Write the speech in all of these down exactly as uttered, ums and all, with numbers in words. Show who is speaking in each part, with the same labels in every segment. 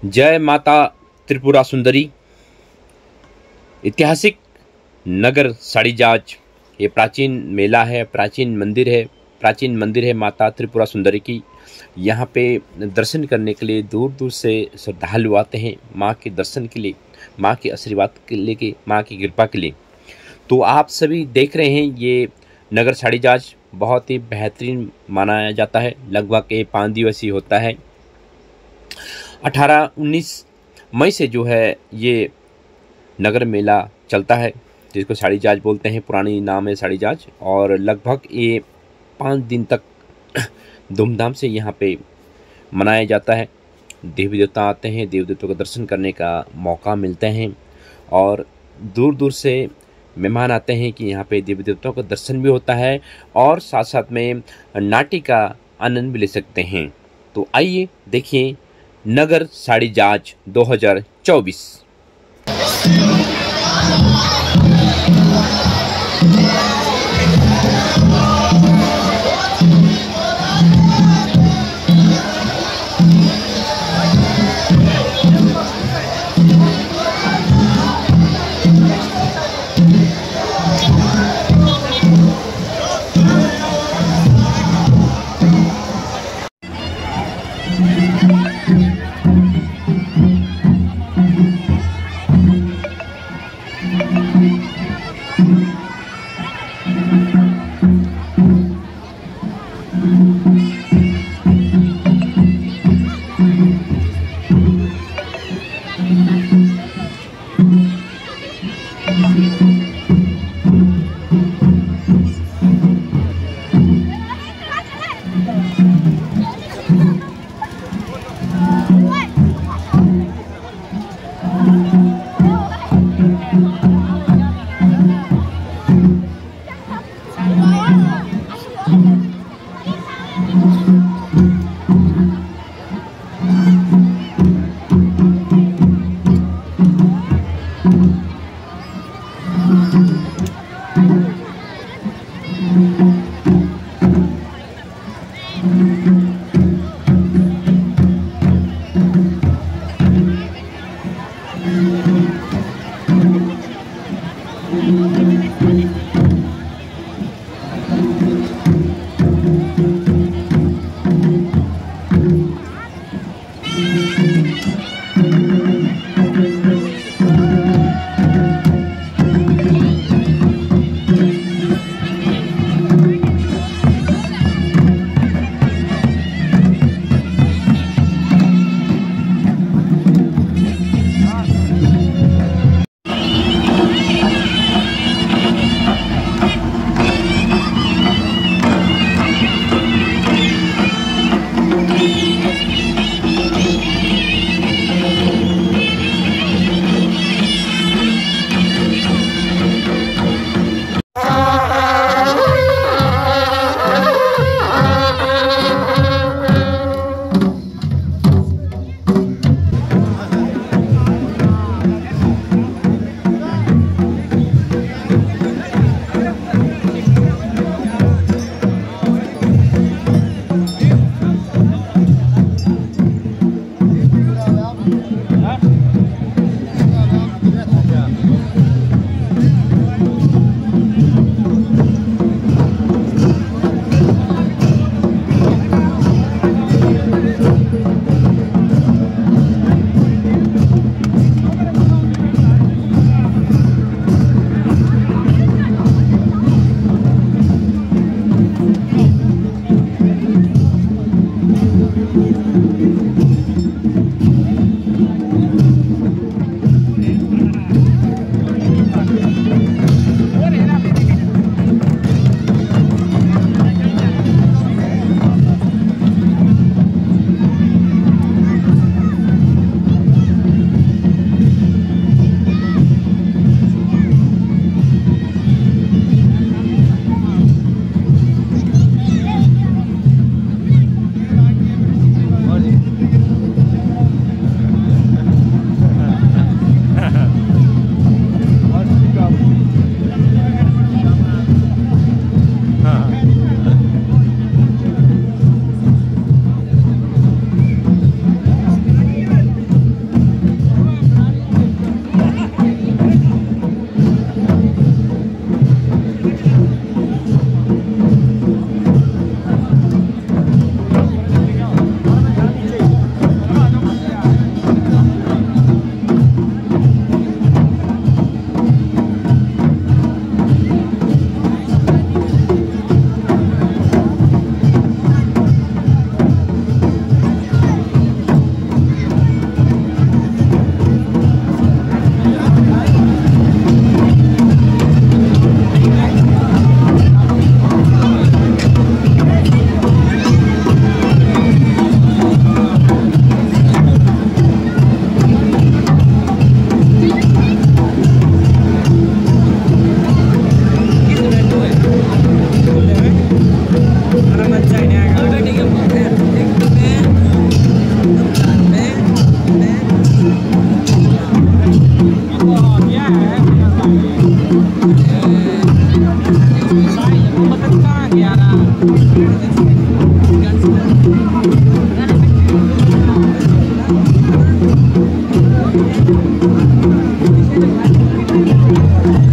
Speaker 1: जय माता त्रिपुरा सुंदरी। ऐतिहासिक नगर साड़ीजाज ये प्राचीन मेला है, प्राचीन मंदिर है, प्राचीन मंदिर है माता त्रिपुरा सुंदरी की। यहाँ पे दर्शन करने के लिए दूर दूर से श्रद्धालु आते हैं माँ के दर्शन के लिए, माँ के आशीर्वाद के लिए, माँ की कृपा के लिए। तो आप सभी देख रहे हैं ये नगर साड़ीजाज बहुत ही बेहतरीन मनाया जाता है। लगभग ये पाँच दिवसीय होता है। अठारह उन्नीस मई से जो है ये नगर मेला चलता है, जिसको साड़ीजाज बोलते हैं, पुरानी नाम है साड़ीजाज। और लगभग ये पाँच दिन तक धूमधाम से यहाँ पे मनाया जाता है। देवी देवता आते हैं, देवी देवताओं का दर्शन करने का मौका मिलते हैं और दूर दूर से मेहमान आते हैं कि यहाँ पे देवी देवताओं का दर्शन भी होता है और साथ साथ में नाट्य का आनंद भी ले सकते हैं। तो आइए देखिए नगर साड़ीजाज दो हज़ार चौबीस।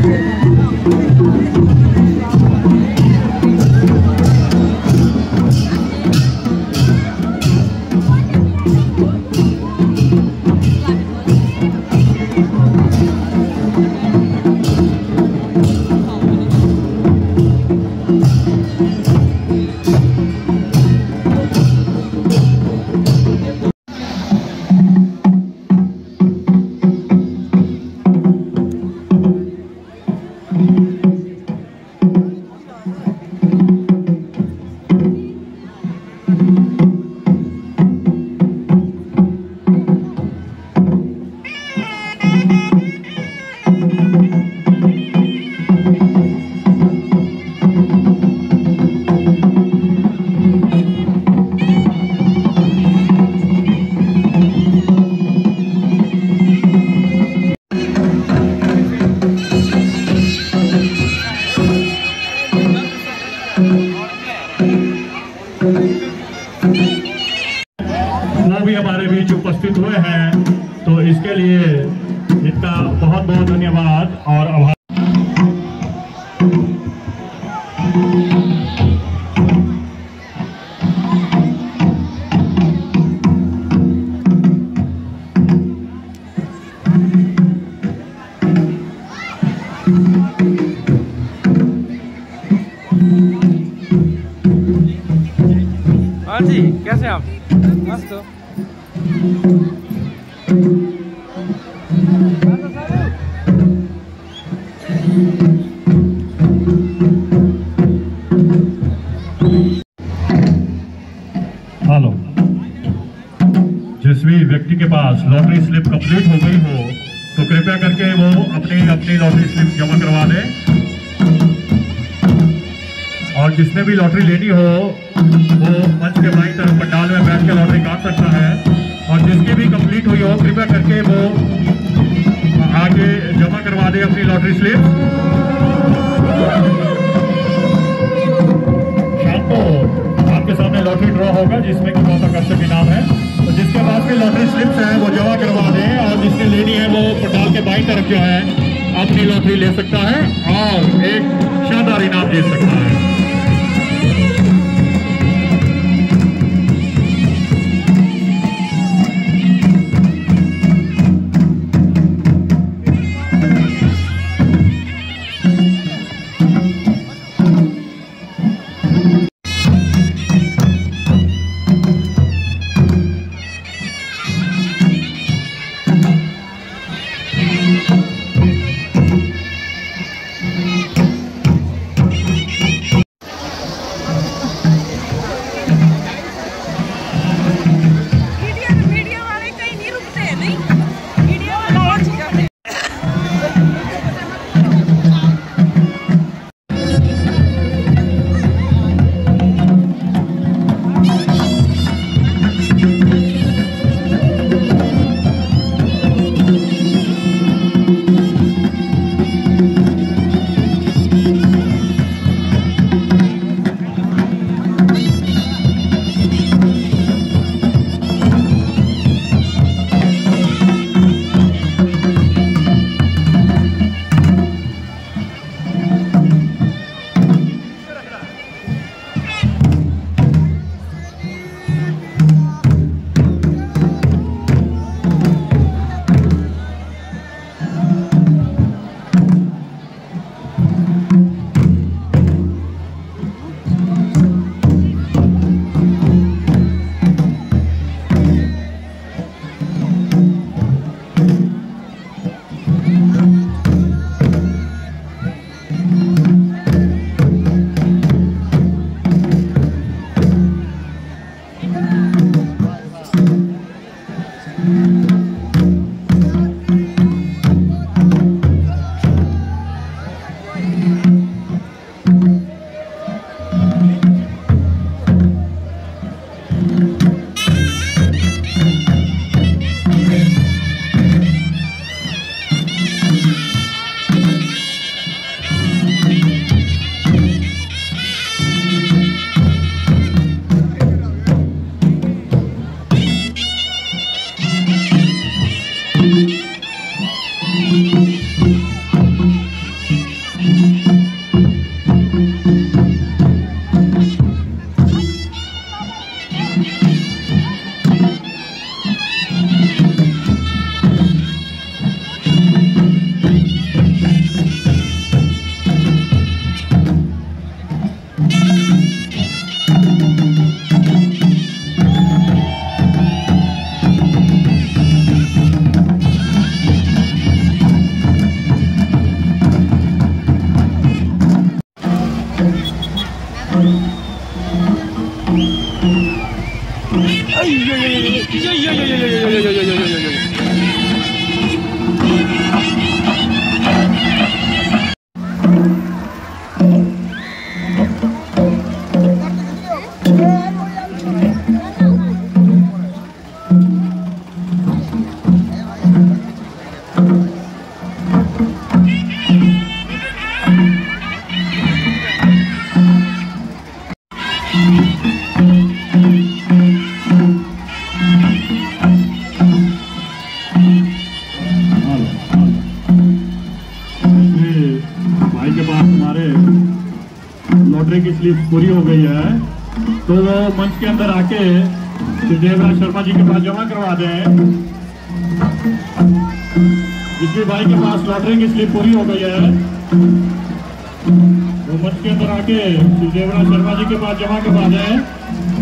Speaker 2: वो भी हमारे बीच उपस्थित हुए हैं, तो इसके लिए इनका बहुत बहुत धन्यवाद और आभार।
Speaker 3: हाँ जी, कैसे आप? मस्त हो।
Speaker 2: हेलो, जिस भी व्यक्ति के पास लॉटरी स्लिप कंप्लीट हो गई हो तो कृपया करके वो अपनी अपनी लॉटरी स्लिप जमा करवा दें, और जिसने भी लॉटरी लेनी हो वो मंच के बाईं तरफ पंडाल में बैठ के लॉटरी काट सकता है, और जिसकी भी कंप्लीट हुई हो कृपया करके वो आगे जमा करवा दे अपनी लॉटरी स्लिप। शाम को आपके सामने लॉटरी ड्रॉ होगा जिसमें कि बहुत आकर्षक इनाम है, तो जिसके पास भी लॉटरी स्लिप्स है वो जमा करवा दें, और जिसने लेनी है वो पंडाल के बाईं तरफ जो है अपनी लॉटरी ले सकता है और एक शानदार इनाम जीत सकता है। अभी भाई के पास हमारे लॉटरी की स्लिप पूरी हो गई है, तो वो मंच के अंदर आके श्री देवराज शर्मा जी के पास जमा करवा दें। जिस भी भाई के पास लॉटरी की स्लिप पूरी हो गई है वो मंच के अंदर आके श्री देवराज शर्मा जी के पास जमा करवा दें।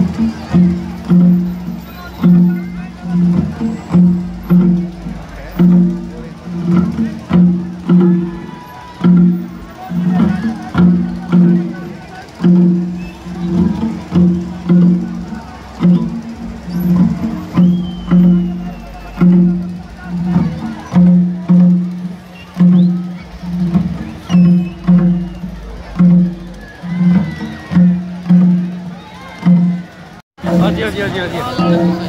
Speaker 3: हाँ जी हाँ जी हाँ जी हाँ जी।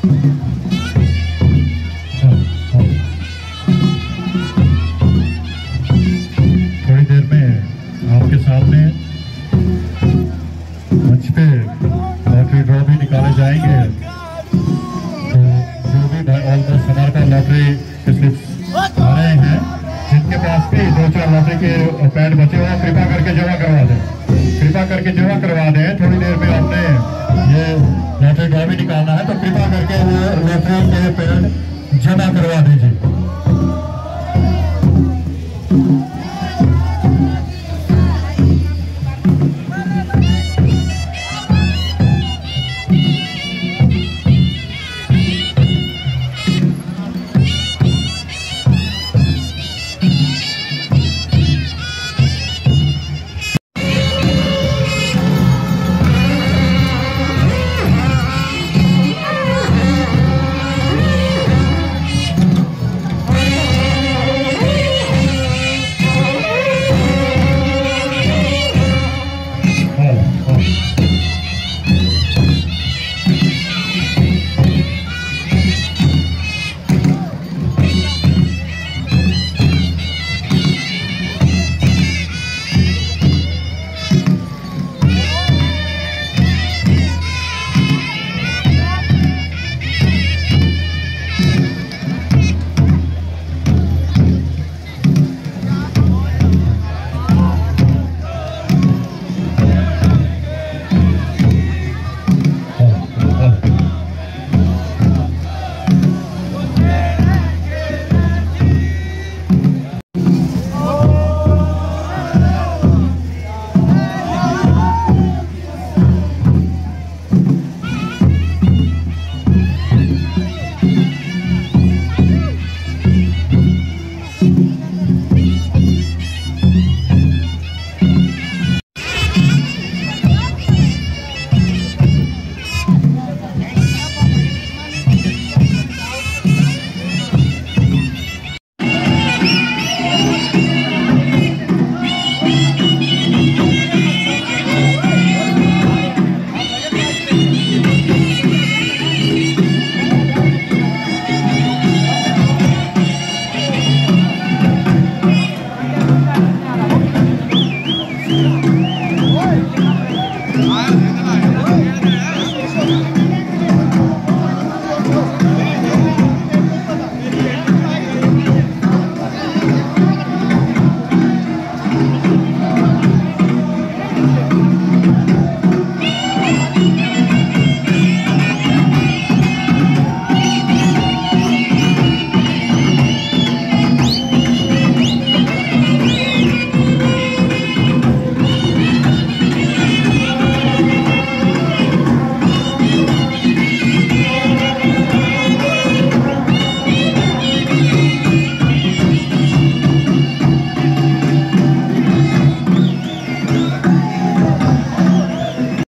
Speaker 2: थोड़ी देर में आपके सामने मंच पे लॉटरी ड्रॉ भी निकाले जाएंगे। तो जो भी ऑलमोस्ट हमारे पास लॉटरी स्लिप्स आ रहे हैं, जिनके पास भी दो चार लॉटरी के पैड बचे हुए कृपा करके जमा करवा दें, कृपा करके जमा करवा दें। थोड़ी देर में आपने ये लॉटरी ड्रॉ भी निकालना है, तो कृपा करके वो लॉटरी के पैड जमा करवा दीजिए।